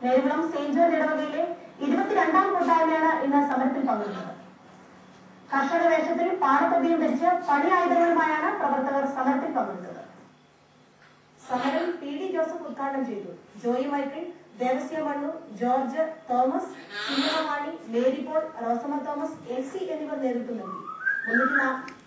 നേരികുളം saint George ഇടവകയിലെ 22ാം കൂട്ടായ്മയാണ് ഇന്ന് സമരത്തിൽ പങ്കെടുത്തത്. കർഷക വേഷത്തിൽ പാടത്തൊടിയും ധരിച്ച് പണിയായുധങ്ങളുമായാണ് പ്രവർത്തകർ സമരത്തിൽ പങ്കെടുത്തത്. സമരം PD ജോസഫ് ഉദ്ഘാടനം ചെയ്തു. ജോയി മൈക്കിൾ, ദേവസ്യ മണ്ണു, ജോർജ് തോമസ്, ചിന്നമാണി, മേരിപോൾ, റോസമ്മ തോമസ്, LC എന്നിവർ നേതൃത്വം നൽകി.